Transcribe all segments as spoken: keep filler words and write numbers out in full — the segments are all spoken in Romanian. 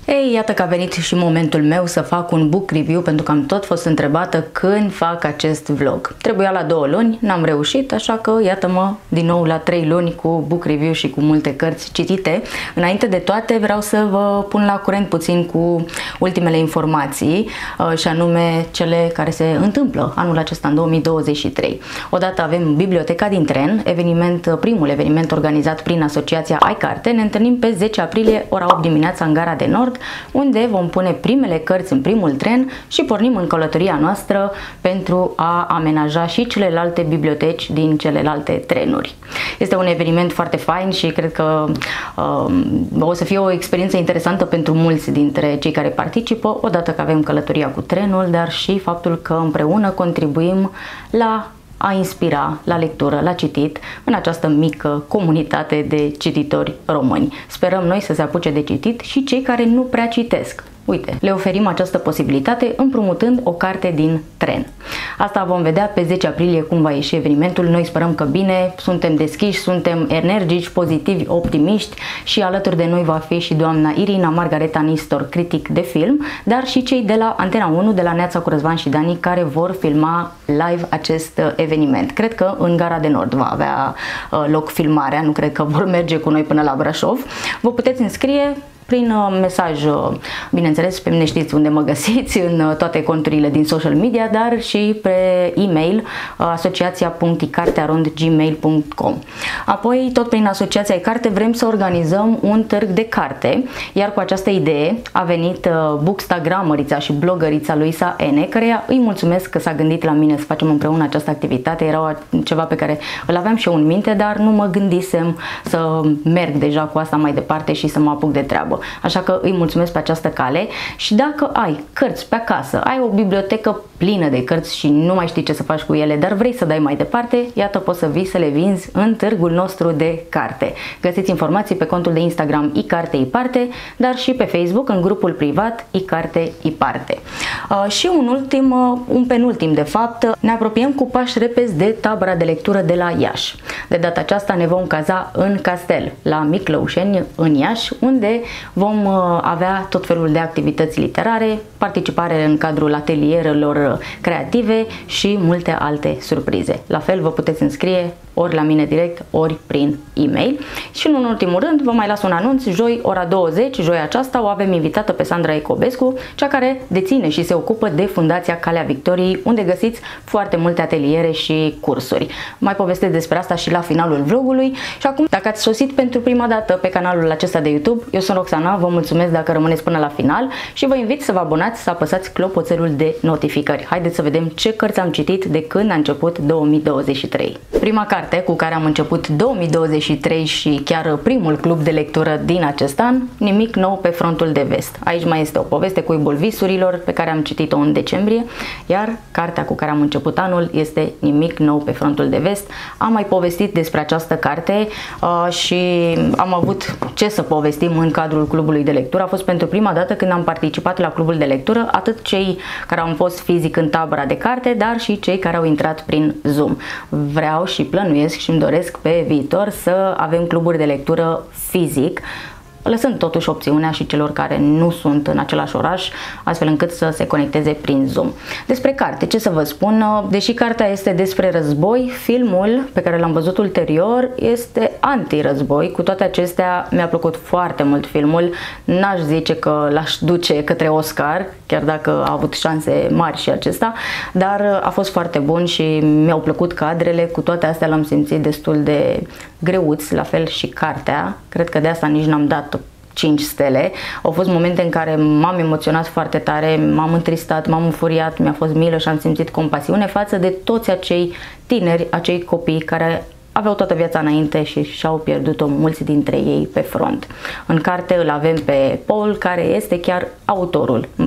Ei, iată că a venit și momentul meu să fac un book review, pentru că am tot fost întrebată când fac acest vlog. Trebuia la două luni, n-am reușit, așa că iată-mă din nou la trei luni cu book review și cu multe cărți citite. Înainte de toate vreau să vă pun la curent puțin cu ultimele informații și anume cele care se întâmplă anul acesta în două mii douăzeci și trei. Odată avem Biblioteca din Tren, eveniment, primul eveniment organizat prin Asociația iCarte. Ne întâlnim pe zece aprilie, ora opt dimineața în Gara de Nord, unde vom pune primele cărți în primul tren și pornim în călătoria noastră pentru a amenaja și celelalte biblioteci din celelalte trenuri. Este un eveniment foarte fain și cred că uh, o să fie o experiență interesantă pentru mulți dintre cei care participă, odată că avem călătoria cu trenul, dar și faptul că împreună contribuim la a inspira la lectură, la citit, în această mică comunitate de cititori români. Sperăm noi să se apuce de citit și cei care nu prea citesc. Uite, le oferim această posibilitate împrumutând o carte din tren. Asta vom vedea pe zece aprilie cum va ieși evenimentul. Noi sperăm că bine, suntem deschiși, suntem energici, pozitivi, optimiști și alături de noi va fi și doamna Irina Margareta Nistor, critic de film, dar și cei de la Antena unu, de la Neața cu Răzvan și Dani, care vor filma live acest eveniment. Cred că în Gara de Nord va avea loc filmarea, nu cred că vor merge cu noi până la Brașov. Vă puteți înscrie prin mesaj, bineînțeles, pe mine știți unde mă găsiți, în toate conturile din social media, dar și pe e-mail asociația punct icarte arond gmail punct com. Apoi, tot prin Asociația iCarte vrem să organizăm un târg de carte, iar cu această idee a venit bookstagramărița și blogărița Luisa Ene, căreia îi mulțumesc că s-a gândit la mine să facem împreună această activitate. Era ceva pe care îl aveam și eu în minte, dar nu mă gândisem să merg deja cu asta mai departe și să mă apuc de treabă. Așa că îi mulțumesc pe această cale și dacă ai cărți pe acasă, ai o bibliotecă plină de cărți și nu mai știi ce să faci cu ele, dar vrei să dai mai departe, iată, poți să vii să le vinzi în târgul nostru de carte. Găsiți informații pe contul de Instagram iCarte Iparte, dar și pe Facebook în grupul privat iCarte Iparte. Uh, și un ultim, uh, un penultim de fapt, ne apropiem cu pași repezi de tabăra de lectură de la Iași. De data aceasta ne vom caza în Castel, la Miclăușeni, în Iași, unde vom avea tot felul de activități literare, participare în cadrul atelierelor creative și multe alte surprize. La fel vă puteți înscrie ori la mine direct, ori prin e-mail. Și în ultimul rând vă mai las un anunț: joi ora douăzeci, joi aceasta o avem invitată pe Sandra Ecobescu, cea care deține și se ocupă de Fundația Calea Victoriei, unde găsiți foarte multe ateliere și cursuri. Mai povestesc despre asta și la finalul vlogului. Și acum, dacă ați sosit pentru prima dată pe canalul acesta de YouTube, eu sunt Roxana, vă mulțumesc dacă rămâneți până la final și vă invit să vă abonați, să apăsați clopoțelul de notificări. Haideți să vedem ce cărți am citit de când a început două mii douăzeci și trei. Prima carte cu care am început două mii douăzeci și trei și chiar primul club de lectură din acest an, Nimic nou pe frontul de vest. Aici mai este o poveste, Cuibul visurilor, pe care am citit-o în decembrie, iar cartea cu care am început anul este Nimic nou pe frontul de vest. Am mai povestit despre această carte uh, și am avut ce să povestim în cadrul clubului de lectură. A fost pentru prima dată când am participat la clubul de lectură, atât cei care au fost fizic în tabăra de carte, dar și cei care au intrat prin Zoom. Vreau și plănuiesc și îmi doresc pe viitor să avem cluburi de lectură fizic, lăsând totuși opțiunea și celor care nu sunt în același oraș, astfel încât să se conecteze prin Zoom. Despre carte, ce să vă spun, deși cartea este despre război, filmul pe care l-am văzut ulterior este anti-război. Cu toate acestea, mi-a plăcut foarte mult filmul, n-aș zice că l-aș duce către Oscar, chiar dacă a avut șanse mari și acesta, dar a fost foarte bun și mi-au plăcut cadrele. Cu toate astea l-am simțit destul de greuț, la fel și cartea. Cred că de asta nici n-am dat cinci stele. Au fost momente în care m-am emoționat foarte tare, m-am întristat, m-am înfuriat, mi-a fost milă și am simțit compasiune față de toți acei tineri, acei copii care aveau toată viața înainte și și-au pierdut-o mulți dintre ei pe front. În carte îl avem pe Paul, care este chiar autorul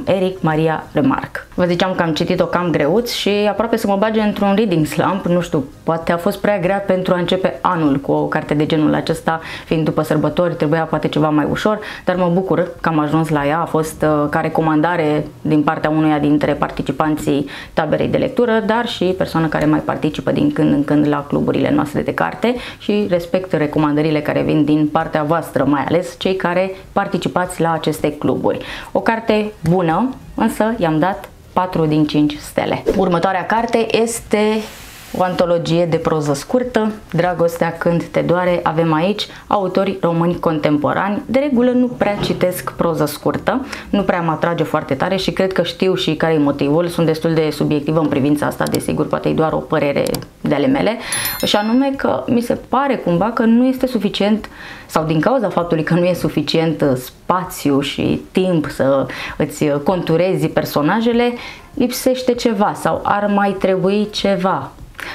Eric Maria Remarque. Vă ziceam că am citit-o cam greuț și aproape să mă bage într-un reading slump, nu știu, poate a fost prea grea pentru a începe anul cu o carte de genul acesta, fiind după sărbători, trebuia poate ceva mai ușor, dar mă bucur că am ajuns la ea, a fost uh, ca recomandare din partea unuia dintre participanții taberei de lectură, dar și persoană care mai participă din când în când la cluburile noastre de carte și respect recomandările care vin din partea voastră, mai ales cei care participați la aceste cluburi. O carte bună, însă i-am dat patru din cinci stele. Următoarea carte este o antologie de proză scurtă, Dragostea când te doare. Avem aici autori români contemporani. De regulă nu prea citesc proză scurtă, nu prea mă atrage foarte tare și cred că știu și care e motivul. Sunt destul de subiectivă în privința asta, desigur, poate e doar o părere de ale mele, și anume că mi se pare cumva că nu este suficient, sau din cauza faptului că nu e suficient spațiu și timp să îți conturezi personajele, lipsește ceva sau ar mai trebui ceva.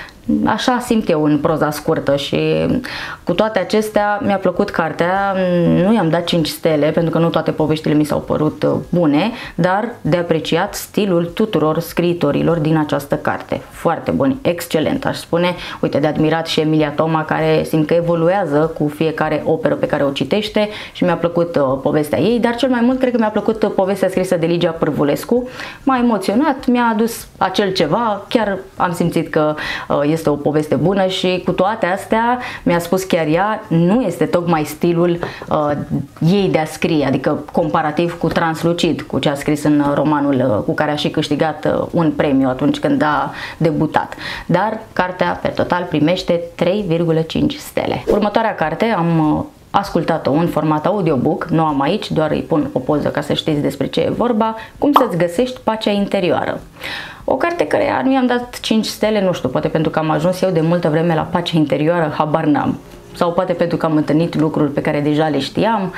Așa simt eu în proza scurtă și cu toate acestea mi-a plăcut cartea, nu i-am dat cinci stele pentru că nu toate poveștile mi s-au părut bune, dar de apreciat stilul tuturor scriitorilor din această carte. Foarte bun, excelent aș spune. Uite, de admirat și Emilia Toma, care simt că evoluează cu fiecare operă pe care o citește și mi-a plăcut uh, povestea ei, dar cel mai mult cred că mi-a plăcut uh, povestea scrisă de Ligia Pârvulescu. M-a emoționat, mi-a adus acel ceva, chiar am simțit că uh, este o poveste bună și cu toate astea mi-a spus chiar ea, nu este tocmai stilul uh, ei de a scrie, adică comparativ cu Translucid, cu ce a scris în romanul uh, cu care a și câștigat uh, un premiu atunci când a debutat. Dar cartea pe total primește trei virgulă cinci stele. Următoarea carte am uh, ascultat-o în format audiobook, nu am aici, doar îi pun o poză ca să știți despre ce e vorba, Cum să-ți găsești pacea interioară. O carte care nu i-am dat cinci stele, nu știu, poate pentru că am ajuns eu de multă vreme la pacea interioară, habar n-am. Sau poate pentru că am întâlnit lucruri pe care deja le știam.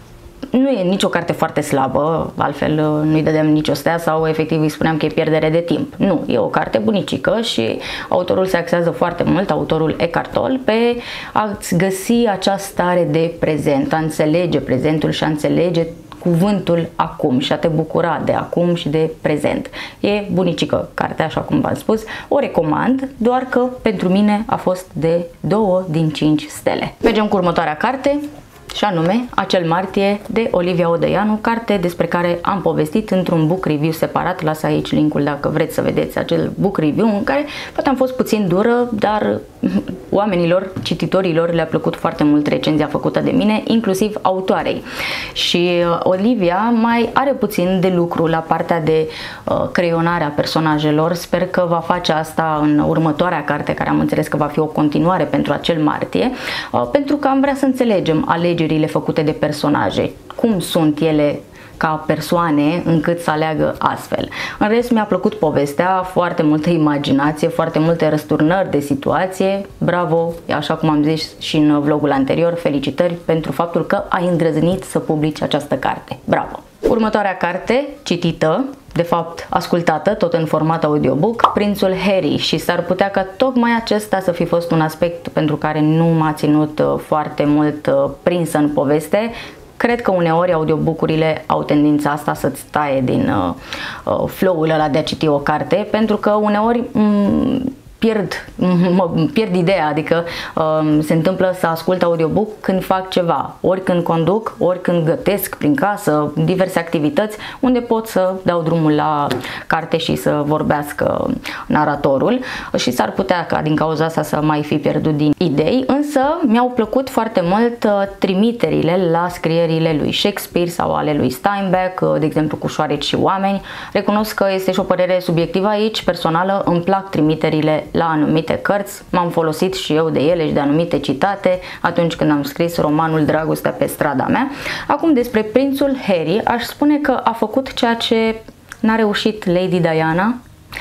Nu e nicio carte foarte slabă, altfel nu-i dădeam nicio stea sau efectiv îi spuneam că e pierdere de timp. Nu, e o carte bunicică și autorul se axează foarte mult, autorul Eckhart Tolle, pe a-ți găsi acea stare de prezent, a înțelege prezentul și a înțelege cuvântul acum și a te bucura de acum și de prezent. E bunicică cartea, așa cum v-am spus, o recomand, doar că pentru mine a fost de două din cinci stele. Mergem cu următoarea carte, și anume Acel martie de Olivia Odăianu, carte despre care am povestit într-un book review separat. Las aici linkul dacă vreți să vedeți acel book review, în care poate am fost puțin dură, dar oamenilor, cititorilor le-a plăcut foarte mult recenzia făcută de mine, inclusiv autoarei. Și Olivia mai are puțin de lucru la partea de uh, creionare a personajelor. Sper că va face asta în următoarea carte, care am înțeles că va fi o continuare pentru Acel martie, uh, pentru că am vrea să înțelegem alegerile făcute de personaje, cum sunt ele ca persoane încât să aleagă astfel. În rest, mi-a plăcut povestea, foarte multă imaginație, foarte multe răsturnări de situație. Bravo, așa cum am zis și în vlogul anterior, felicitări pentru faptul că ai îndrăznit să publici această carte. Bravo! Următoarea carte, citită, de fapt ascultată, tot în format audiobook, Prințul Harry, și s-ar putea ca tocmai acesta să fi fost un aspect pentru care nu m-a ținut foarte mult prinsă în poveste. Cred că uneori audiobook-urile au tendința asta să-ți taie din uh, uh, flow-ul ăla de a citi o carte, pentru că uneori pierd, mă pierd ideea, adică uh, se întâmplă să ascult audiobook când fac ceva, ori când conduc, ori când gătesc prin casă, diverse activități unde pot să dau drumul la carte și să vorbească naratorul, și s-ar putea ca din cauza asta să mai fi pierdut din idei, însă mi-au plăcut foarte mult uh, trimiterile la scrierile lui Shakespeare sau ale lui Steinbeck, uh, de exemplu cu Șoareci și oameni. Recunosc că este și o părere subiectivă aici, personală, îmi plac trimiterile la anumite cărți, m-am folosit și eu de ele și de anumite citate atunci când am scris romanul Dragostea pe strada mea. Acum, despre Prințul Harry, aș spune că a făcut ceea ce n-a reușit Lady Diana,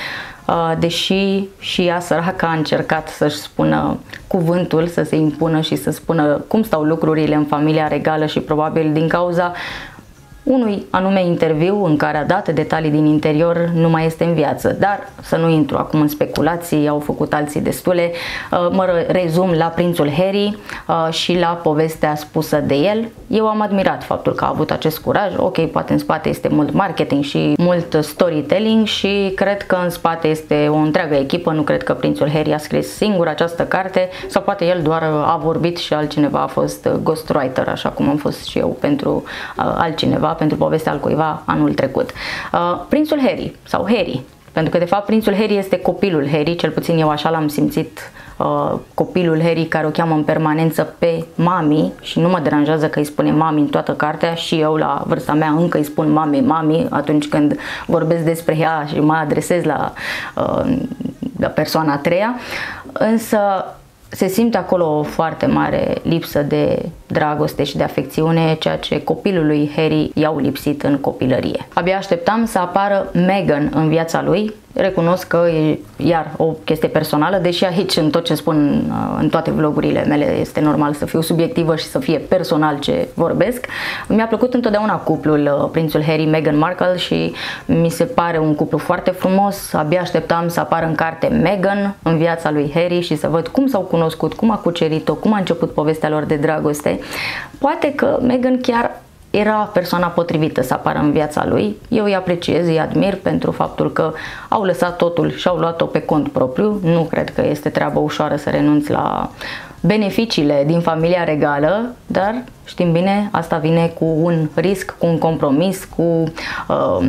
deși și ea, săraca, a încercat să-și spună cuvântul, să se impună și să spună cum stau lucrurile în familia regală, și probabil din cauza unui anume interviu în care a dat detalii din interior, nu mai este în viață. Dar să nu intru acum în speculații, au făcut alții destule. Mă rezum la prințul Harry și la povestea spusă de el. Eu am admirat faptul că a avut acest curaj. Ok, poate în spate este mult marketing și mult storytelling și cred că în spate este o întreagă echipă. Nu cred că prințul Harry a scris singur această carte sau poate el doar a vorbit și altcineva a fost ghostwriter, așa cum am fost și eu pentru altcineva, pentru povestea altcuiva anul trecut. Prințul Harry sau Harry, pentru că de fapt prințul Harry este copilul Harry, cel puțin eu așa l-am simțit, uh, copilul Harry, care o cheamă în permanență pe mami și nu mă deranjează că îi spune mami în toată cartea și eu la vârsta mea încă îi spun mami, mami atunci când vorbesc despre ea și mă adresez la, uh, la persoana a treia, însă se simte acolo o foarte mare lipsă de dragoste și de afecțiune, ceea ce copilul lui Harry i-au lipsit în copilărie. Abia așteptam să apară Meghan în viața lui. Recunosc că e iar o chestie personală, deși aici în tot ce spun în toate vlogurile mele este normal să fiu subiectivă și să fie personal ce vorbesc. Mi-a plăcut întotdeauna cuplul prințul Harry, Meghan Markle și mi se pare un cuplu foarte frumos. Abia așteptam să apară în carte Meghan în viața lui Harry și să văd cum s-au cunoscut, cum a cucerit-o, cum a început povestea lor de dragoste. Poate că Meghan chiar era persoana potrivită să apară în viața lui. Eu îi apreciez, îi admir pentru faptul că au lăsat totul și au luat-o pe cont propriu. Nu cred că este treabă ușoară să renunți la beneficiile din familia regală, dar știm bine, asta vine cu un risc, cu un compromis, cu, uh,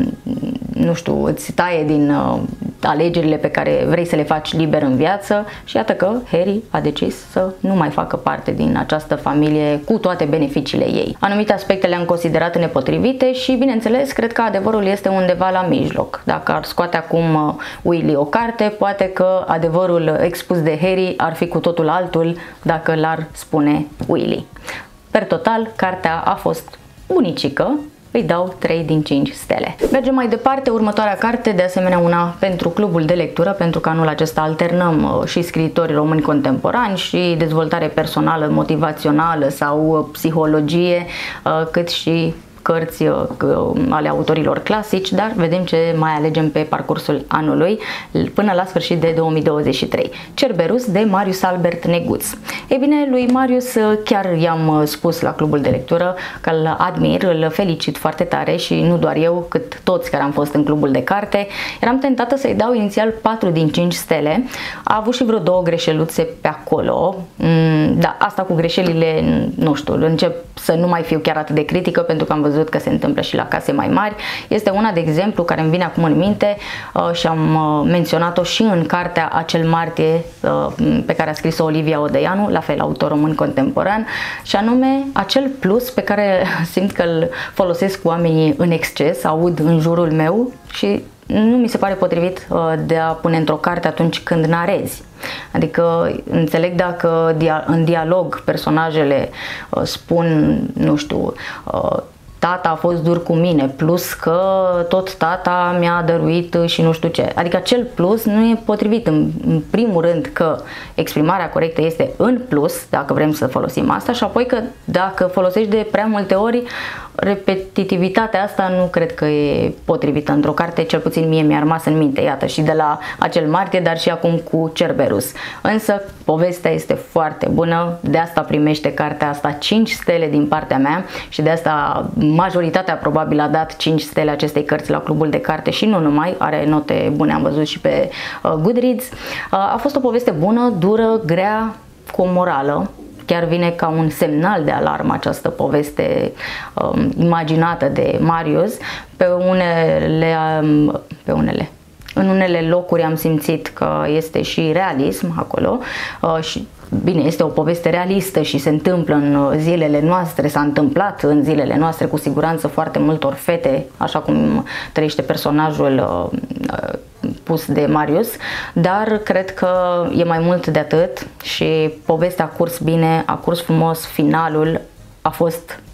nu știu, îți taie din uh, alegerile pe care vrei să le faci liber în viață și iată că Harry a decis să nu mai facă parte din această familie cu toate beneficiile ei. Anumite aspecte le-am considerat nepotrivite și, bineînțeles, cred că adevărul este undeva la mijloc. Dacă ar scoate acum uh, Willy o carte, poate că adevărul expus de Harry ar fi cu totul altul dacă l-ar spune Willy. Per total, cartea a fost bunicică, îi dau trei din cinci stele. Mergem mai departe, următoarea carte, de asemenea una pentru clubul de lectură, pentru că anul acesta alternăm și scriitori români contemporani și dezvoltare personală, motivațională sau psihologie, cât și cărți ale autorilor clasici, dar vedem ce mai alegem pe parcursul anului până la sfârșit de două mii douăzeci și trei. Cerberus de Marius Albert Neguț. Ei bine, lui Marius chiar i-am spus la clubul de lectură că îl admir, îl felicit foarte tare și nu doar eu, cât toți care am fost în clubul de carte. Eram tentată să-i dau inițial patru din cinci stele. A avut și vreo două greșeluțe pe acolo. Da, asta cu greșelile, nu știu, încep să nu mai fiu chiar atât de critică pentru că am văzut că se întâmplă și la case mai mari. Este una de exemplu care îmi vine acum în minte uh, și am uh, menționat-o și în cartea Acel martie uh, pe care a scris-o Olivia Odăianu, la fel autor român contemporan, și anume acel plus pe care simt că îl folosesc oamenii în exces, aud în jurul meu și nu mi se pare potrivit uh, de a pune într-o carte atunci când narezi. Adică înțeleg dacă dia în dialog personajele uh, spun, nu știu, uh, tata a fost dur cu mine, plus că tot tata mi-a dăruit și nu știu ce. Adică acel plus nu e potrivit. În, în primul rând că exprimarea corectă este în plus, dacă vrem să folosim asta, și apoi că dacă folosești de prea multe ori, repetitivitatea asta nu cred că e potrivită într-o carte, cel puțin mie mi-a rămas în minte, iată, și de la Acel martie, dar și acum cu Cerberus. Însă povestea este foarte bună, de asta primește cartea asta cinci stele din partea mea și de asta majoritatea probabil a dat cinci stele acestei cărți la clubul de carte și nu numai, are note bune, am văzut și pe uh, Goodreads. Uh, a fost o poveste bună, dură, grea, cu o morală. Chiar vine ca un semnal de alarmă această poveste um, imaginată de Marius. Pe unele, um, pe unele, în unele locuri am simțit că este și realism acolo uh, și bine, este o poveste realistă și se întâmplă în zilele noastre, s-a întâmplat în zilele noastre cu siguranță foarte multor fete, așa cum trăiește personajul uh, pus de Marius, dar cred că e mai mult de atât și povestea a curs bine, a curs frumos, finalul a fost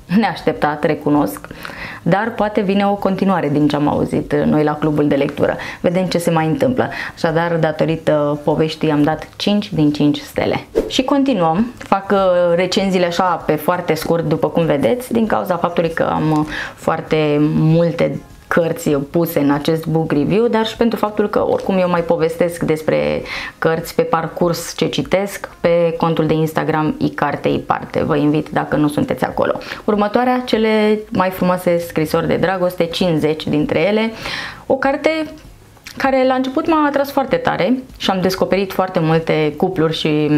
neașteptat, recunosc, dar poate vine o continuare din ce am auzit noi la clubul de lectură. Vedem ce se mai întâmplă. Așadar, datorită poveștii, am dat cinci din cinci stele. Și continuăm. Fac recenziile așa pe foarte scurt, după cum vedeți, din cauza faptului că am foarte multe cărți puse în acest book review, dar și pentru faptul că oricum eu mai povestesc despre cărți pe parcurs ce citesc pe contul de Instagram iCarte iParte. Vă invit dacă nu sunteți acolo. Următoarea, cele mai frumoase scrisori de dragoste, cincizeci dintre ele. O carte care la început m-a atras foarte tare și am descoperit foarte multe cupluri și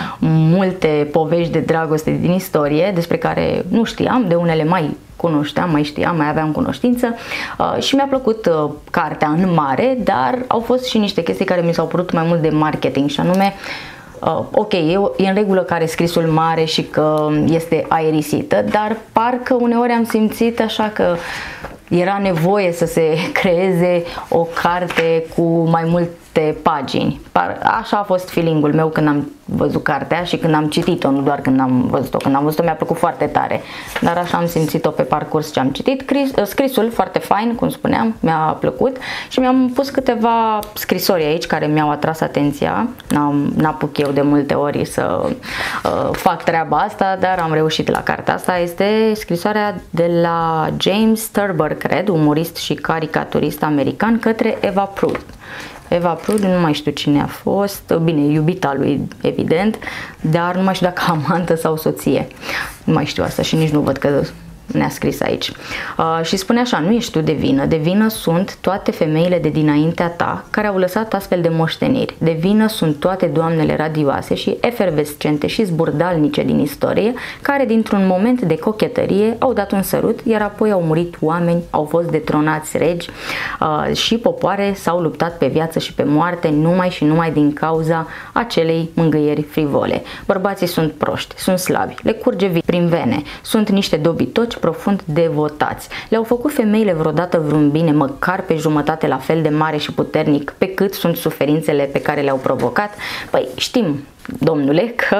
multe povești de dragoste din istorie despre care nu știam, de unele mai cunoșteam, mai știam, mai aveam cunoștință uh, și mi-a plăcut uh, cartea în mare, dar au fost și niște chestii care mi s-au părut mai mult de marketing și anume Uh, ok, e, e în regulă că are scrisul mare și că este aerisită, dar parcă uneori am simțit așa că era nevoie să se creeze o carte cu mai multe pagini. Așa a fost feeling-ul meu când am văzut cartea și când am citit-o, nu doar când am văzut-o. Când am văzut-o mi-a plăcut foarte tare, dar așa am simțit-o pe parcurs ce am citit. Scrisul foarte fain, cum spuneam, mi-a plăcut și mi-am pus câteva scrisori aici care mi-au atras atenția. N-apuc eu de multe ori să uh, fac treaba asta, dar am reușit la cartea asta. Este scrisoarea de la James Thurber, cred, umorist și caricaturist american, către Eva Prude. Eva Prude, nu mai știu cine a fost, bine, iubita lui, evident, dar nu mai știu dacă amantă sau soție. Nu mai știu asta și nici nu văd că ne-a scris aici. Uh, și spune așa: nu ești tu de vină, de vină sunt toate femeile de dinaintea ta care au lăsat astfel de moșteniri. De vină sunt toate doamnele radioase și efervescente și zburdalnice din istorie, care dintr-un moment de cochetărie au dat un sărut, iar apoi au murit oameni, au fost detronați regi uh, și popoare s-au luptat pe viață și pe moarte numai și numai din cauza acelei mângâieri frivole. Bărbații sunt proști, sunt slabi, le curge vin prin vene, sunt niște dobitoci profund devotați. Le-au făcut femeile vreodată vreun bine, măcar pe jumătate la fel de mare și puternic pe cât sunt suferințele pe care le-au provocat? Păi știm, domnule, că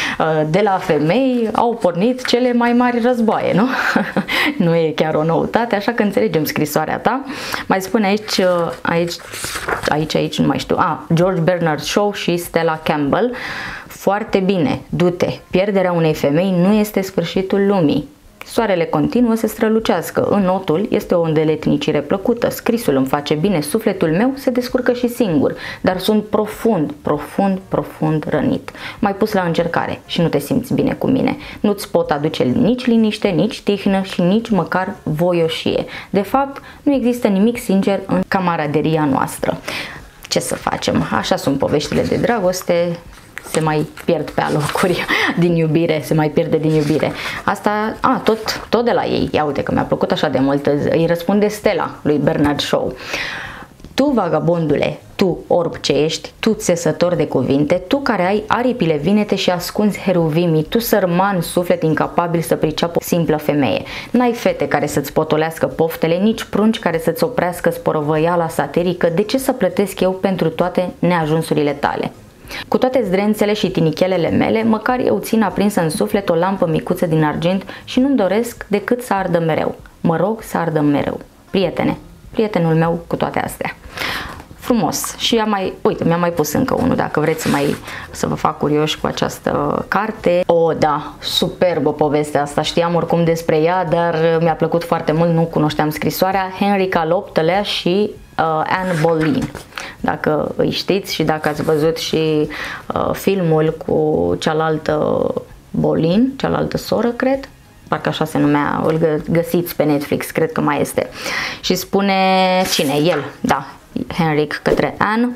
de la femei au pornit cele mai mari războaie, nu? Nu e chiar o noutate, așa că înțelegem scrisoarea ta. Mai spune aici, aici, aici, aici, nu mai știu, ah, George Bernard Shaw și Stella Campbell. Foarte bine, du-te, pierderea unei femei nu este sfârșitul lumii. Soarele continuă să strălucească, înnotul este o îndeletnicire plăcută, scrisul îmi face bine, sufletul meu se descurcă și singur, dar sunt profund, profund, profund rănit. M-ai pus la încercare și nu te simți bine cu mine. Nu-ți pot aduce nici liniște, nici tihnă și nici măcar voioșie. De fapt, nu există nimic sincer în camaraderia noastră. Ce să facem? Așa sunt poveștile de dragoste. Se mai pierd pe alocuri din iubire, se mai pierde din iubire. Asta, a, tot, tot de la ei. Ia uite că mi-a plăcut așa de mult. Îi răspunde Stella lui Bernard Shaw. Tu, vagabondule, tu, orb ce ești, tu, țesător de cuvinte, tu care ai aripile vinete și ascunzi heruvimii, tu, sărman suflet incapabil să priceapă o simplă femeie. N-ai fete care să-ți potolească poftele, nici prunci care să-ți oprească sporovăiala satirică. De ce să plătesc eu pentru toate neajunsurile tale? Cu toate zdrențele și tinichelele mele, măcar eu țin aprinsă în suflet o lampă micuță din argint și nu-mi doresc decât să ardă mereu. Mă rog să ardă mereu. Prietene, prietenul meu cu toate astea. Frumos. Și ea mai, uite, mi-a mai pus încă unul, dacă vreți să mai să vă fac curioși cu această carte. O, da, superbă povestea asta, știam oricum despre ea, dar mi-a plăcut foarte mult, nu cunoșteam scrisoarea. Henrik al optulea și uh, Anne Boleyn. Dacă îi știți și dacă ați văzut și uh, filmul cu cealaltă Boleyn, cealaltă soră, cred, parcă așa se numea, îl găsiți pe Netflix, cred că mai este. Și spune cine? El, da, Henrik către Anne: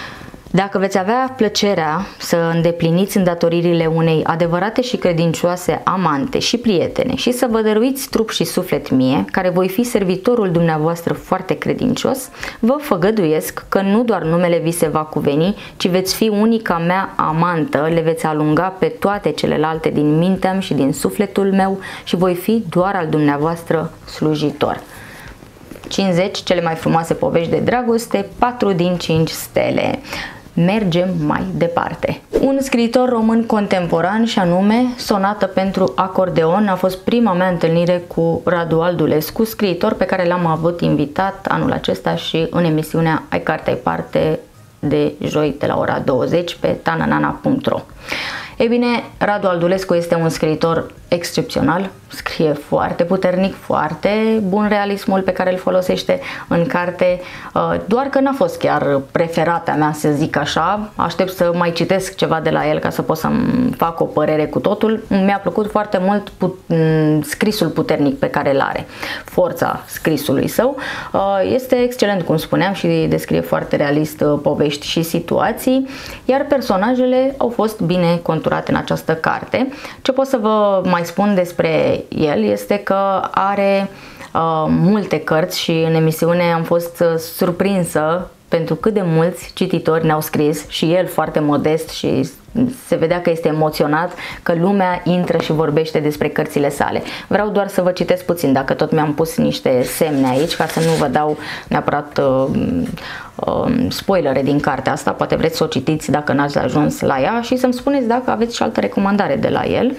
dacă veți avea plăcerea să îndepliniți îndatoririle unei adevărate și credincioase amante și prietene și să vă dăruiți trup și suflet mie, care voi fi servitorul dumneavoastră foarte credincios, vă făgăduiesc că nu doar numele vi se va cuveni, ci veți fi unica mea amantă, le veți alunga pe toate celelalte din mintea și din sufletul meu și voi fi doar al dumneavoastră slujitor. cincizeci cele mai frumoase povești de dragoste, patru din cinci stele. Mergem mai departe. Un scriitor român contemporan și anume Sonată pentru acordeon a fost prima mea întâlnire cu Radu Aldulescu, scriitor pe care l-am avut invitat anul acesta și în emisiunea Ai Carte Ai Parte de joi de la ora douăzeci pe tananana punct ro. Ei bine, Radu Aldulescu este un scriitor excepțional, scrie foarte puternic, foarte bun realismul pe care îl folosește în carte, doar că n-a fost chiar preferata mea, să zic așa. Aștept să mai citesc ceva de la el ca să pot să-mi fac o părere cu totul. Mi-a plăcut foarte mult put scrisul puternic pe care îl are, forța scrisului său. Este excelent, cum spuneam, și descrie foarte realist povești și situații, iar personajele au fost bine conturate în această carte. Ce pot să vă mai spun despre el este că are uh, multe cărți și în emisiune am fost uh, surprinsă pentru cât de mulți cititori ne-au scris, și el foarte modest, și se vedea că este emoționat că lumea intră și vorbește despre cărțile sale. Vreau doar să vă citesc puțin, dacă tot mi-am pus niște semne aici, ca să nu vă dau neapărat uh, uh, spoilere din cartea asta, poate vreți să o citiți dacă n-ați ajuns la ea și să-mi spuneți dacă aveți și altă recomandare de la el.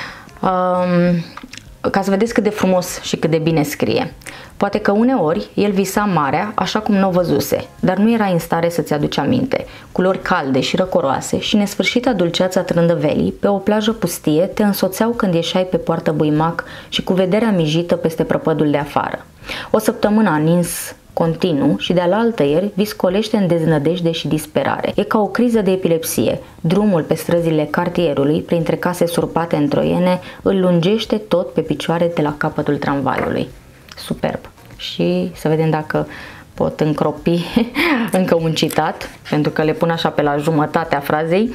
Um, ca să vedeți cât de frumos și cât de bine scrie. Poate că uneori el visa marea așa cum nu o văzuse, dar nu era în stare să-ți aduci aminte. Culori calde și răcoroase și nesfârșita dulceața trândăvelii pe o plajă pustie te însoțeau când ieșai pe poartă Buimac și cu vederea mijită peste prăpădul de afară. O săptămână a nins continuu și de alaltăieri viscolește în deznădejde și disperare. E ca o criză de epilepsie. Drumul pe străzile cartierului, printre case surpate întroiene, îl lungește tot pe picioare de la capătul tramvaiului. Superb! Și să vedem dacă pot încropi încă un citat, pentru că le pun așa pe la jumătatea frazei.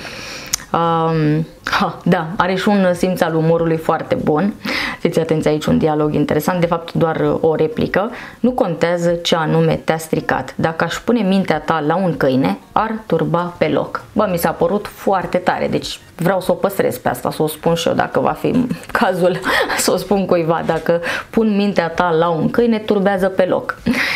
Um, ha, da, are și un simț al umorului foarte bun. Fiți atenți, aici un dialog interesant, de fapt doar o replică. Nu contează ce anume te-a stricat. Dacă aș pune mintea ta la un câine, ar turba pe loc. Bă, mi s-a părut foarte tare, deci vreau să o păstrez pe asta, să o spun și eu dacă va fi cazul să o spun cuiva. Dacă pun mintea ta la un câine, turbează pe loc.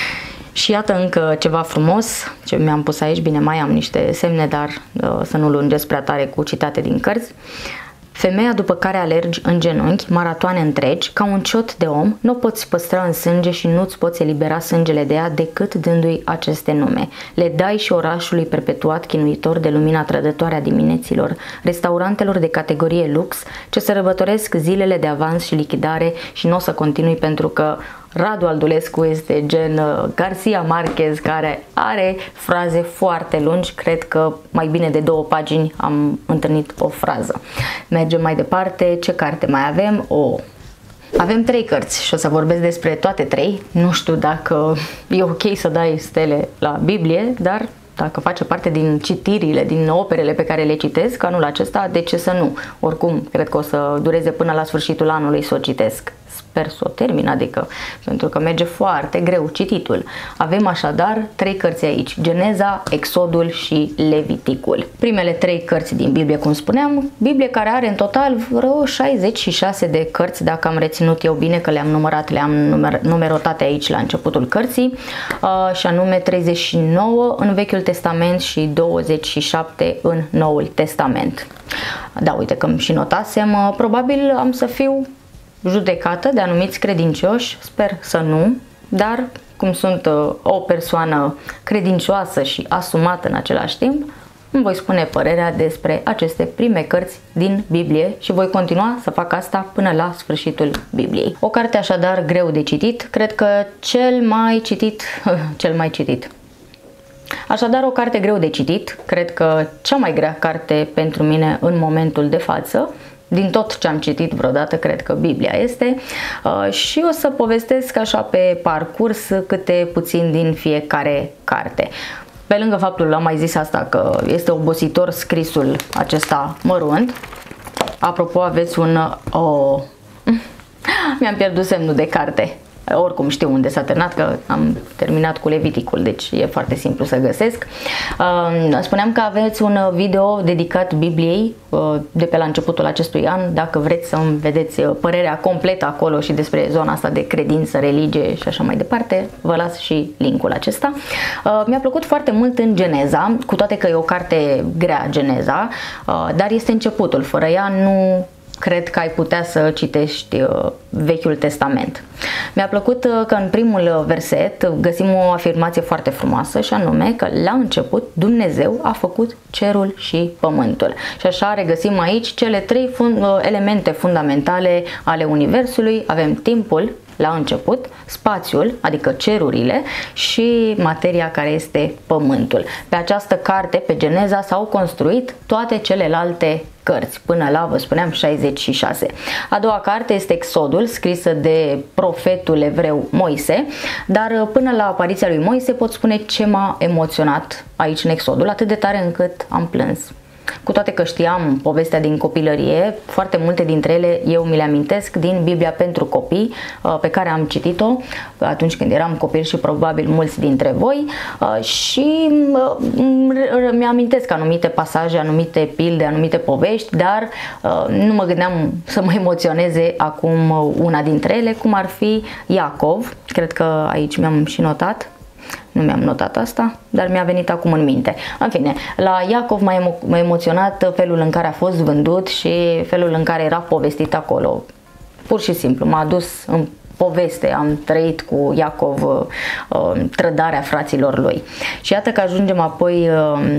Și iată încă ceva frumos ce mi-am pus aici, bine, mai am niște semne, dar uh, să nu lungesc prea tare cu citate din cărți. Femeia după care alergi în genunchi, maratoane întregi, ca un ciot de om, nu o poți păstra în sânge și nu-ți poți elibera sângele de ea decât dându-i aceste nume. Le dai și orașului perpetuat chinuitor de lumina trădătoare a dimineților, restaurantelor de categorie lux, ce sărbătoresc zilele de avans și lichidare și nu o să continui pentru că Radu Aldulescu este gen Garcia Marquez, care are fraze foarte lungi, cred că mai bine de două pagini am întâlnit o frază. Mergem mai departe, ce carte mai avem? O... Avem trei cărți și o să vorbesc despre toate trei. Nu știu dacă e ok să dai stele la Biblie, dar dacă face parte din citirile, din operele pe care le citesc anul acesta, de ce să nu? Oricum, cred că o să dureze până la sfârșitul anului să o citesc. Sper să o termin, adică, pentru că merge foarte greu cititul. Avem așadar trei cărți aici, Geneza, Exodul și Leviticul. Primele trei cărți din Biblie, cum spuneam, Biblie care are în total vreo șaizeci și șase de cărți, dacă am reținut eu bine că le-am numărat, le-am numer numerotate aici la începutul cărții, uh, și anume treizeci și nouă în Vechiul Testament și douăzeci și șapte în Noul Testament. Da, uite că și notasem, probabil am să fiu judecată de anumiți credincioși, sper să nu, dar cum sunt o persoană credincioasă și asumată în același timp, îmi voi spune părerea despre aceste prime cărți din Biblie și voi continua să fac asta până la sfârșitul Bibliei. O carte așadar greu de citit, cred că cel mai citit, cel mai citit. Așadar, o carte greu de citit, cred că cea mai grea carte pentru mine în momentul de față. Din tot ce am citit vreodată, cred că Biblia este, uh, și o să povestesc așa pe parcurs câte puțin din fiecare carte. Pe lângă faptul, am mai zis asta, că este obositor scrisul acesta mărunt. Apropo, aveți un... Oh, mi-am pierdut semnul de carte. oricum știu unde s-a terminat, că am terminat cu Leviticul, deci e foarte simplu să găsesc. Spuneam că aveți un video dedicat Bibliei de pe la începutul acestui an, dacă vreți să-mi vedeți părerea completă acolo și despre zona asta de credință, religie și așa mai departe, vă las și linkul acesta. Mi-a plăcut foarte mult în Geneza, cu toate că e o carte grea, Geneza, dar este începutul, fără ea nu cred că ai putea să citești Vechiul Testament. Mi-a plăcut că în primul verset găsim o afirmație foarte frumoasă și anume că la început Dumnezeu a făcut cerul și pământul. Și așa regăsim aici cele trei fund elemente fundamentale ale Universului. Avem timpul la început, spațiul, adică cerurile, și materia care este pământul. Pe această carte, pe Geneza, s-au construit toate celelalte cărți, până la, vă spuneam, șaizeci și șase. A doua carte este Exodul, scrisă de profetul evreu Moise, dar până la apariția lui Moise pot spune ce m-a emoționat aici în Exodul, atât de tare încât am plâns. Cu toate că știam povestea din copilărie, foarte multe dintre ele eu mi le amintesc din Biblia pentru copii, pe care am citit-o atunci când eram copil și probabil mulți dintre voi, și mi-amintesc anumite pasaje, anumite pilde, anumite povești, dar nu mă gândeam să mă emoționeze acum una dintre ele, cum ar fi Iacov. Cred că aici mi-am și notat. Nu mi-am notat asta, dar mi-a venit acum în minte. În fine, la Iacov m-a emo emoționat felul în care a fost vândut și felul în care era povestit acolo. Pur și simplu, m-a adus în poveste, am trăit cu Iacov uh, trădarea fraților lui. Și iată că ajungem apoi uh,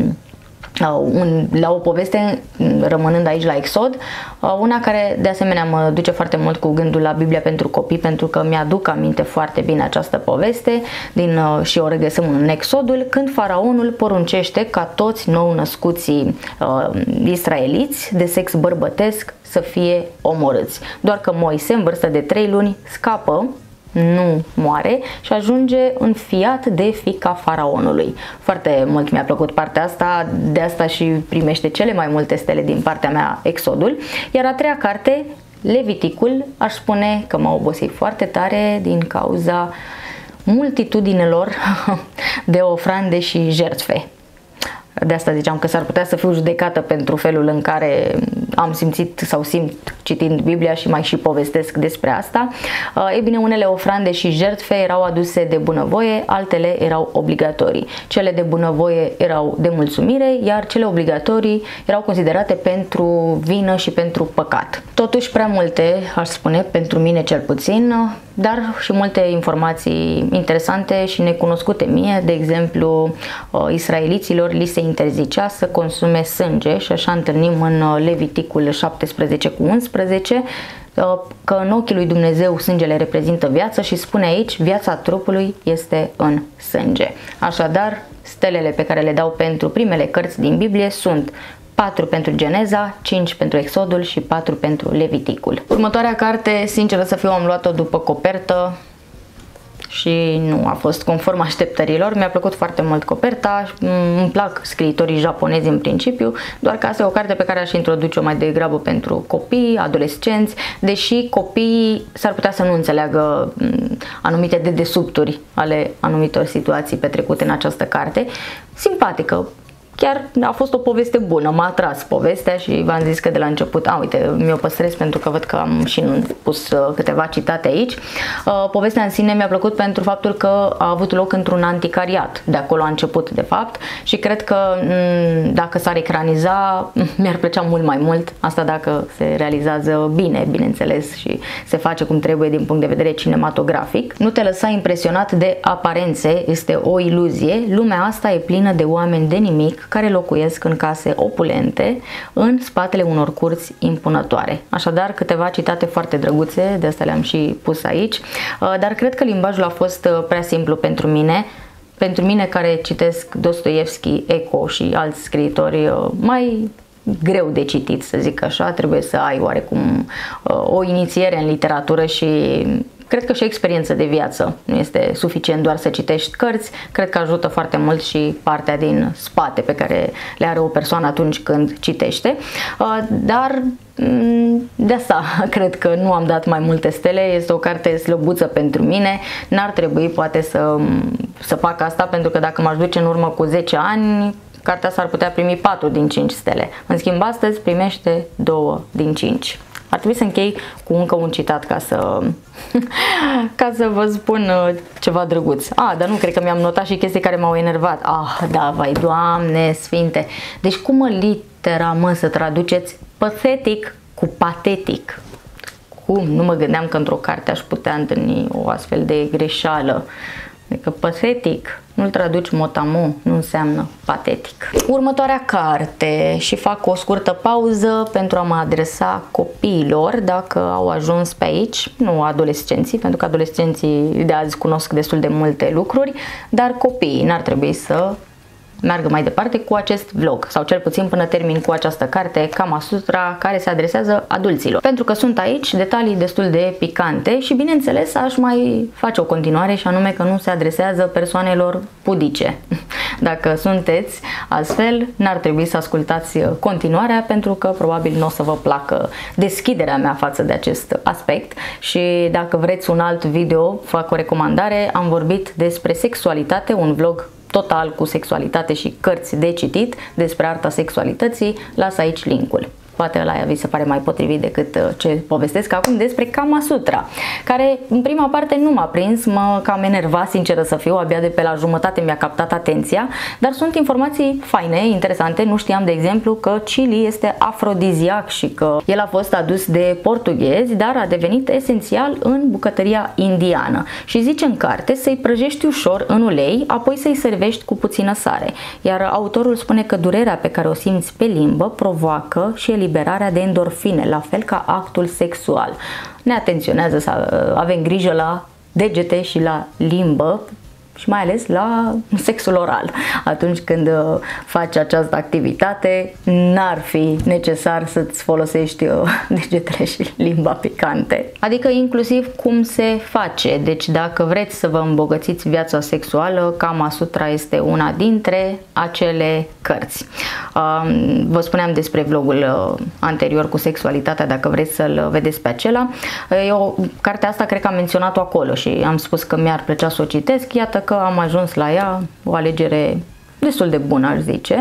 Un, la o poveste, rămânând aici la Exod, una care de asemenea mă duce foarte mult cu gândul la Biblia pentru copii, pentru că mi-aduc aminte foarte bine această poveste din, și o regăsim în Exodul, când faraonul poruncește ca toți nou născuții uh, israeliți de sex bărbătesc să fie omorâți. Doar că Moise, în vârstă de trei luni, scapă, nu moare și ajunge înfiat de fiica faraonului. Foarte mult mi-a plăcut partea asta, de asta și primește cele mai multe stele din partea mea Exodul. Iar a treia carte, Leviticul, aș spune că m-a obosit foarte tare din cauza multitudinelor de ofrande și jertfe. De asta ziceam că s-ar putea să fiu judecată pentru felul în care am simțit sau simt citind Biblia și mai și povestesc despre asta. Ei bine, unele ofrande și jertfe erau aduse de bunăvoie, altele erau obligatorii. Cele de bunăvoie erau de mulțumire, iar cele obligatorii erau considerate pentru vină și pentru păcat. Totuși prea multe, aș spune, pentru mine cel puțin, dar și multe informații interesante și necunoscute mie. De exemplu, israeliților li se interzicea să consume sânge și așa întâlnim în Leviticul șaptesprezece cu unsprezece că în ochii lui Dumnezeu sângele reprezintă viață și spune aici: viața trupului este în sânge. Așadar, stelele pe care le dau pentru primele cărți din Biblie sunt patru pentru Geneza, cinci pentru Exodul și patru pentru Leviticul. Următoarea carte, sinceră să fiu, am luat-o după copertă și nu a fost conform așteptărilor. Mi-a plăcut foarte mult coperta, îmi plac scriitorii japonezi în principiu, doar că asta e o carte pe care aș introduce-o mai degrabă pentru copii, adolescenți, deși copiii s-ar putea să nu înțeleagă anumite dedesubturi ale anumitor situații petrecute în această carte. Simpatică. Chiar a fost o poveste bună, m-a atras povestea și v-am zis că de la început, a, uite, mi-o păstrez pentru că văd că am și pus câteva citate aici. Povestea în sine mi-a plăcut pentru faptul că a avut loc într-un anticariat, de acolo a început de fapt și cred că dacă s-ar ecraniza mi-ar plăcea mult mai mult, asta dacă se realizează bine, bineînțeles, și se face cum trebuie din punct de vedere cinematografic. Nu te lăsa impresionat de aparențe, este o iluzie, lumea asta e plină de oameni de nimic care locuiesc în case opulente în spatele unor curți impunătoare. Așadar, câteva citate foarte drăguțe, de asta le-am și pus aici, dar cred că limbajul a fost prea simplu pentru mine. Pentru mine care citesc Dostoevski, Eco și alți scriitori mai greu de citit, să zic așa, trebuie să ai oarecum o inițiere în literatură și cred că și experiență de viață. Nu este suficient doar să citești cărți, cred că ajută foarte mult și partea din spate pe care le are o persoană atunci când citește. Dar de asta cred că nu am dat mai multe stele, este o carte slăbuță pentru mine, n-ar trebui poate să, să fac asta, pentru că dacă m-aș duce în urmă cu zece ani, cartea asta ar putea primi patru din cinci stele. În schimb, astăzi primește două din cinci. Ar trebui să închei cu încă un citat ca să, ca să vă spun ceva drăguț. Ah, dar nu, cred că mi-am notat și chestii care m-au enervat. Ah, da, vai, Doamne Sfinte. Deci cum mă litera, mă, să traduceți pathetic cu patetic? Cum? Nu mă gândeam că într-o carte aș putea întâlni o astfel de greșeală. Adică pathetic, nu-l traduci mot-a-mot, nu înseamnă patetic. Următoarea carte, și fac o scurtă pauză pentru a mă adresa copiilor dacă au ajuns pe aici, nu adolescenții, pentru că adolescenții de azi cunosc destul de multe lucruri, dar copiii n-ar trebui să meargă mai departe cu acest vlog, sau cel puțin până termin cu această carte Kama Sutra, care se adresează adulților. Pentru că sunt aici detalii destul de picante și bineînțeles aș mai face o continuare, și anume că nu se adresează persoanelor pudice. Dacă sunteți astfel, n-ar trebui să ascultați continuarea, pentru că probabil nu o să vă placă deschiderea mea față de acest aspect. Și dacă vreți un alt video, fac o recomandare, am vorbit despre sexualitate, un vlog total cu sexualitate și cărți de citit despre arta sexualității, las aici linkul. Poate ăla vi se pare mai potrivit decât ce povestesc acum despre Kama Sutra, care în prima parte nu m-a prins, mă cam enerva, sinceră să fiu, abia de pe la jumătate mi-a captat atenția, dar sunt informații faine, interesante. Nu știam, de exemplu, că chili este afrodiziac și că el a fost adus de portughezi, dar a devenit esențial în bucătăria indiană. Și zice în carte să-i prăjești ușor în ulei, apoi să-i servești cu puțină sare. Iar autorul spune că durerea pe care o simți pe limbă provoacă și eliberarea de endorfine, la fel ca actul sexual. Ne atenționează să avem grijă la degete și la limbă, și mai ales la sexul oral. Atunci când faci această activitate, n-ar fi necesar să-ți folosești degetele și limba picante. Adică inclusiv cum se face. Deci dacă vreți să vă îmbogățiți viața sexuală, Kama Sutra este una dintre acele cărți. Vă spuneam despre vlogul anterior cu sexualitatea, dacă vreți să-l vedeți pe acela. Eu, cartea asta cred că am menționat-o acolo și am spus că mi-ar plăcea să o citesc. Iată că am ajuns la ea, o alegere destul de bună, aș zice.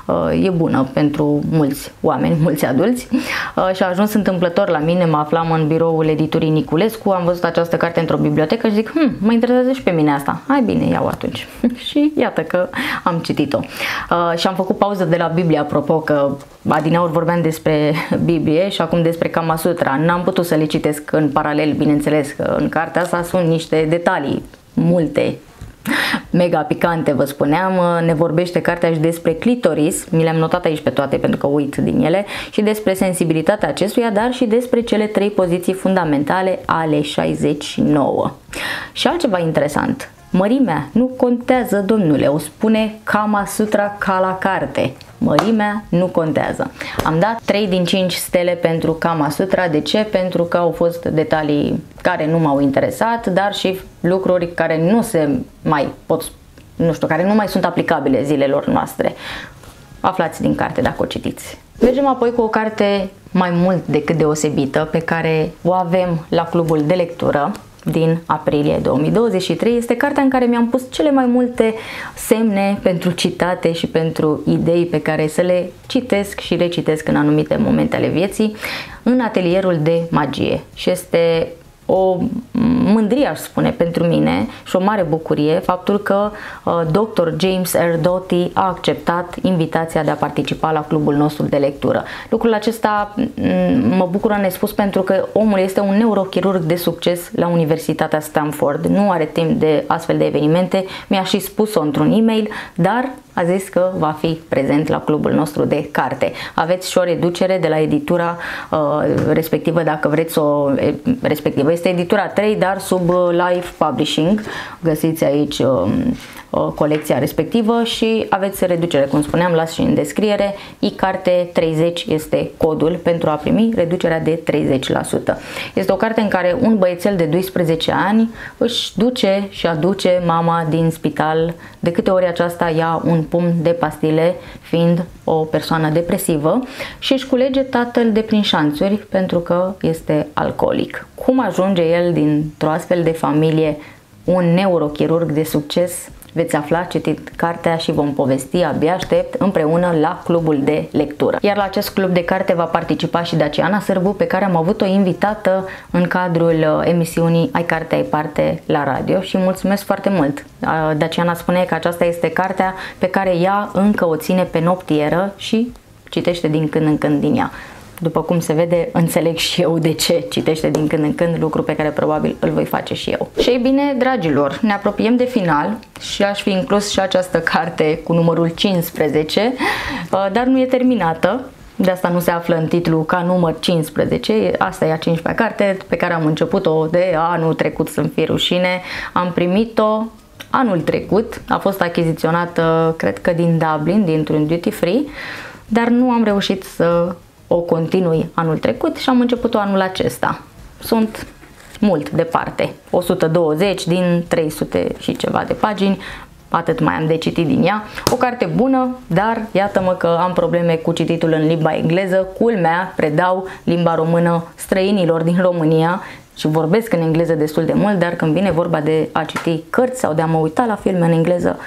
E bună pentru mulți oameni, mulți adulți, și a ajuns întâmplător la mine. Mă aflam în biroul editurii Niculescu, am văzut această carte într-o bibliotecă și zic, hm, mă interesează și pe mine asta. Hai bine, iau atunci. Și iată că am citit-o. Și am făcut pauză de la Biblie, apropo că adineauri vorbeam despre Biblie și acum despre Kama Sutra. N-am putut să le citesc în paralel, bineînțeles că în cartea asta sunt niște detalii multe, mega picante, vă spuneam. Ne vorbește cartea și despre clitoris, mi le-am notat aici pe toate pentru că uit din ele, și despre sensibilitatea acestuia, dar și despre cele trei poziții fundamentale ale șaizeci și nouă. Și altceva interesant, mărimea nu contează, domnule, o spune Kama Sutra ca la carte. Mărimea nu contează. Am dat trei din cinci stele pentru Kama Sutra. De ce? Pentru că au fost detalii care nu m-au interesat, dar și lucruri care nu se mai pot, nu știu, care nu mai sunt aplicabile zilelor noastre. Aflați din carte dacă o citiți. Mergem apoi cu o carte mai mult decât deosebită pe care o avem la clubul de lectură din aprilie două mii douăzeci și trei. Este cartea în care mi-am pus cele mai multe semne pentru citate și pentru idei pe care să le citesc și recitesc în anumite momente ale vieții în atelierul de magie. Și este o mândrie, aș spune, pentru mine și o mare bucurie faptul că uh, doctor James R. Doty a acceptat invitația de a participa la clubul nostru de lectură. Lucrul acesta mă bucură nespus, pentru că omul este un neurochirurg de succes la Universitatea Stanford. Nu are timp de astfel de evenimente, mi-a și spus-o într-un e-mail, dar a zis că va fi prezent la clubul nostru de carte. Aveți și o reducere de la editura uh, respectivă, dacă vreți o respectivă. Este editura trei, dar sub Life Publishing. Găsiți aici uh, uh, colecția respectivă și aveți reducere, cum spuneam, las și în descriere. iCarte treizeci este codul pentru a primi reducerea de treizeci la sută. Este o carte în care un băiețel de doisprezece ani își duce și aduce mama din spital. De câte ori aceasta ia un pumn de pastile, fiind o persoană depresivă, și își culege tatăl de prin șanțuri pentru că este alcoolic. Cum ajunge el dintr-o astfel de familie un neurochirurg de succes? Veți afla citind cartea și vom povesti, abia aștept, împreună la clubul de lectură. Iar la acest club de carte va participa și Daciana Sârbu, pe care am avut-o invitată în cadrul emisiunii Ai Carte, Ai Parte la radio și mulțumesc foarte mult. Daciana spune că aceasta este cartea pe care ea încă o ține pe noptieră și citește din când în când din ea. După cum se vede, înțeleg și eu de ce citește din când în când, lucru pe care probabil îl voi face și eu. Și ei bine, dragilor, ne apropiem de final și aș fi inclus și această carte cu numărul cincisprezece, dar nu e terminată. De asta nu se află în titlu ca număr cincisprezece, asta e a cincizecea carte pe care am început-o de anul trecut, să-mi fie rușine. Am primit-o anul trecut, a fost achiziționată, cred că din Dublin, dintr-un duty free, dar nu am reușit să o continui anul trecut și am început-o anul acesta. Sunt mult departe, o sută douăzeci din trei sute și ceva de pagini, atât mai am de citit din ea. O carte bună, dar iată-mă că am probleme cu cititul în limba engleză. Culmea, predau limba română străinilor din România și vorbesc în engleză destul de mult, dar când vine vorba de a citi cărți sau de a mă uita la filme în engleză,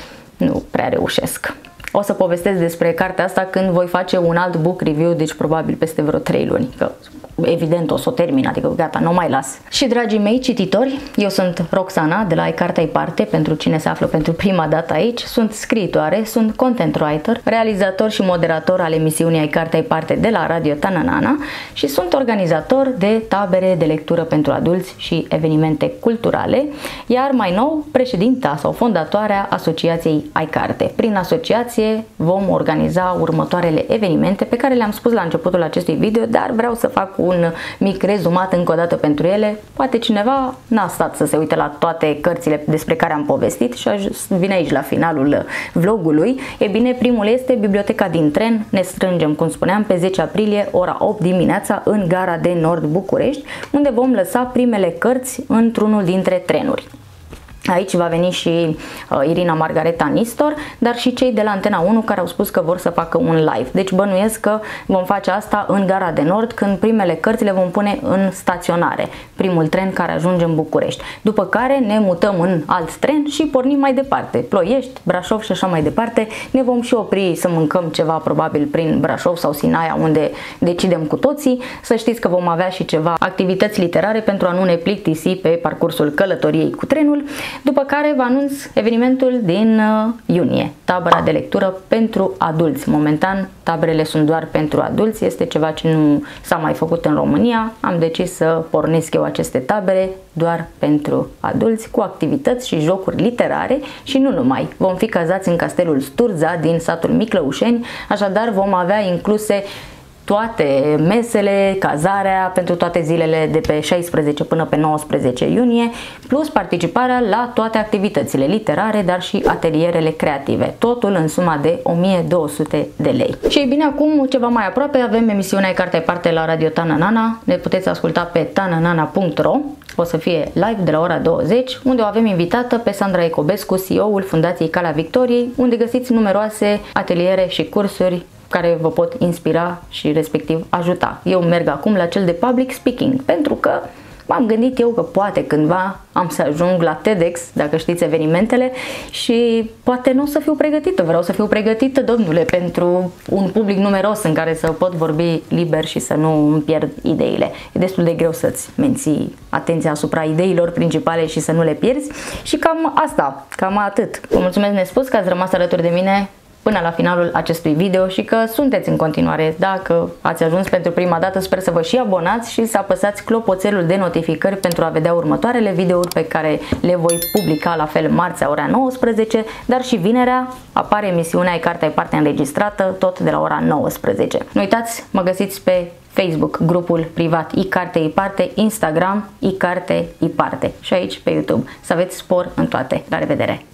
nu prea reușesc. O să povestesc despre cartea asta când voi face un alt book review, deci probabil peste vreo trei luni, că evident o să o termin, adică gata, nu mai las. Și dragii mei cititori, eu sunt Roxana de la Ai Carte, Ai Parte, pentru cine se află pentru prima dată aici. Sunt scriitoare, sunt content writer, realizator și moderator al emisiunii Ai Carte, Ai Parte de la Radio Tananana și sunt organizator de tabere de lectură pentru adulți și evenimente culturale, iar mai nou președinta sau fondatoarea Asociației Ai Carte. Prin asociație vom organiza următoarele evenimente pe care le-am spus la începutul acestui video, dar vreau să fac un mic rezumat încă o dată pentru ele. Poate cineva n-a stat să se uite la toate cărțile despre care am povestit și vine aici la finalul vlogului. E bine, primul este Biblioteca din Tren. Ne strângem, cum spuneam, pe zece aprilie, ora opt dimineața, în gara de Nord București, unde vom lăsa primele cărți într-unul dintre trenuri. Aici va veni și uh, Irina Margareta Nistor, dar și cei de la Antena unu care au spus că vor să facă un live. Deci bănuiesc că vom face asta în gara de Nord, când primele cărți le vom pune în staționare, primul tren care ajunge în București. După care ne mutăm în alt tren și pornim mai departe, Ploiești, Brașov și așa mai departe. Ne vom și opri să mâncăm ceva, probabil prin Brașov sau Sinaia, unde decidem cu toții. Să știți că vom avea și ceva activități literare pentru a nu ne plictisi pe parcursul călătoriei cu trenul. După care vă anunț evenimentul din iunie, tabăra de lectură pentru adulți. Momentan taberele sunt doar pentru adulți, este ceva ce nu s-a mai făcut în România. Am decis să pornesc eu aceste tabere doar pentru adulți, cu activități și jocuri literare și nu numai. Vom fi cazați în Castelul Sturza din satul Miclăușeni, așadar vom avea incluse toate mesele, cazarea pentru toate zilele de pe șaisprezece până pe nouăsprezece iunie, plus participarea la toate activitățile literare, dar și atelierele creative. Totul în suma de o mie două sute de lei. Și bine, acum ceva mai aproape avem emisiunea Ai Carte, Ai Parte la Radio Tananana. Ne puteți asculta pe tananana punct ro. O să fie live de la ora douăzeci, unde o avem invitată pe Sandra Ecobescu, C E O-ul Fundației Calea Victoriei, unde găsiți numeroase ateliere și cursuri care vă pot inspira și respectiv ajuta. Eu merg acum la cel de public speaking, pentru că m-am gândit eu că poate cândva am să ajung la TEDx, dacă știți evenimentele, și poate nu o să fiu pregătită. Vreau să fiu pregătită, domnule, pentru un public numeros în care să pot vorbi liber și să nu îmi pierd ideile. E destul de greu să-ți menții atenția asupra ideilor principale și să nu le pierzi. Și cam asta, cam atât. Vă mulțumesc nespus că ați rămas alături de mine până la finalul acestui video și că sunteți în continuare. Dacă ați ajuns pentru prima dată, sper să vă și abonați și să apăsați clopoțelul de notificări pentru a vedea următoarele videouri pe care le voi publica la fel marțea ora nouăsprezece, dar și vinerea apare emisiunea Ai Carte, Ai Parte înregistrată tot de la ora nouăsprezece. Nu uitați, mă găsiți pe Facebook, grupul privat Ai Carte, Ai Parte, Instagram Ai Carte, Ai Parte și aici pe YouTube. Să aveți spor în toate. La revedere!